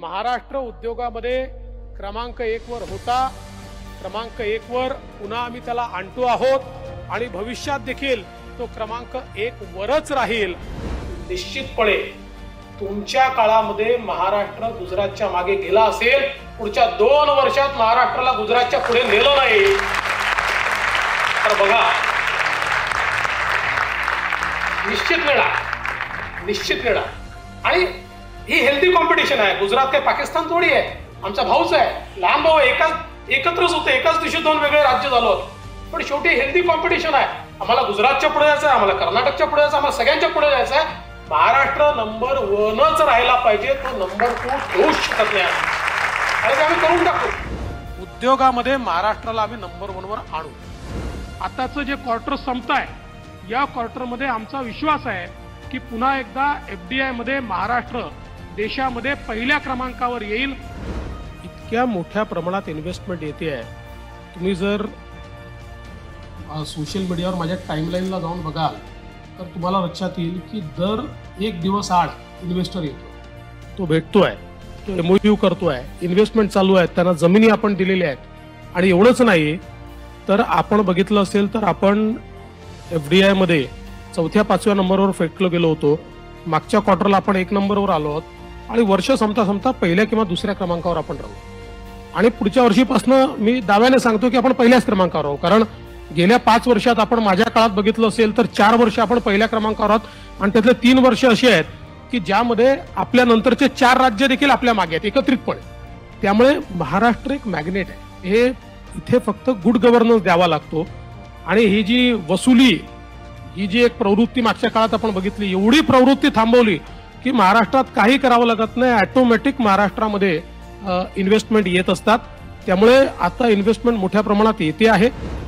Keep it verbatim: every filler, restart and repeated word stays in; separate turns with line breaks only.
महाराष्ट्र उद्योगामध्ये क्रमांक एक वर होता, क्रमांक एक वर पुन्हा आम्ही त्याला आणतो आहोत आणि भविष्यात देखील तो क्रमांक एक वरच राहील। निश्चितपणे तुमच्या काळामध्ये महाराष्ट्र गुजरातच्या मागे गेला असेल, पुढच्या दोन वर्षात महाराष्ट्राला गुजरातच्या पुढे नेलं नाही तर बघा निश्चित नेणार निश्चित नेणार आणि ही हेल्दी कॉम्पिटिशन आहे। गुजरात काही पाकिस्तान थोडी आहे, आमचा भाऊच आहे, लहान भाऊ, एकाच एकत्रच होते, एकाच दिवशी दोन वेगळे राज्य झालो, पण शेवटी हेल्दी कॉम्पिटिशन आहे। आम्हाला गुजरातच्या पुढे जायचं आहे, आम्हाला कर्नाटकच्या पुढे जायचं, आम्हाला सगळ्यांच्या पुढे जायचं आहे। महाराष्ट्र नंबर वनच राहायला पाहिजे, तो नंबर टू घेऊच शकत नाही आणि ते आम्ही करून टाकू। उद्योगामध्ये महाराष्ट्राला आम्ही नंबर वन वर आणू। आताचं जे क्वार्टर संपताय, या क्वार्टरमध्ये आमचा विश्वास आहे की पुन्हा एकदा एफडीआय मध्ये महाराष्ट्र देशामध्ये पहिल्या क्रमांकावर येईल। इतक्या मोठ्या प्रमाणात इन्व्हेस्टमेंट येते आहे। तुम्ही जर सोशल मीडियावर माझ्या टाइमलाईनला जाऊन बघाल तर तुम्हाला लक्षात येईल की दर एक दिवस आड इन्व्हेस्टर येतो, तो भेटतोय, तो एमओयू करतोय, इन्व्हेस्टमेंट चालू आहे, त्यांना जमिनी आपण दिलेल्या आहेत। आणि एवढंच नाही तर आपण बघितलं असेल तर आपण एफडीआय मध्ये चौथ्या पाचव्या नंबरवर फेकलो गेलो होतो। मागच्या क्वार्टरला आपण एक नंबरवर आलो आहोत आणि वर्ष संपता संपता पहिल्या किंवा दुसऱ्या क्रमांकावर आपण राहू आणि पुढच्या वर्षीपासून मी दाव्याने सांगतो की आपण पहिल्याच क्रमांकावर राहू। कारण गेल्या पाच वर्षात आपण माझ्या काळात बघितलं असेल तर चार वर्ष आपण पहिल्या क्रमांकावर आहोत आणि त्यातले तीन वर्ष अशी आहेत की ज्यामध्ये आपल्या नंतरचे चार राज्य देखील आपल्या मागे आहेत एकत्रितपणे। त्यामुळे महाराष्ट्र एक मॅग्नेट आहे, हे इथे फक्त गुड गव्हर्नन्स द्यावा लागतो आणि ही जी वसुली, ही जी एक प्रवृत्ती मागच्या काळात आपण बघितली, एवढी प्रवृत्ती थांबवली की महाराष्ट्रात काही करावं लागत नाही, ऑटोमॅटिक महाराष्ट्रामध्ये इन्व्हेस्टमेंट येत असतात। त्यामुळे आता इन्व्हेस्टमेंट मोठ्या प्रमाणात येते आहे।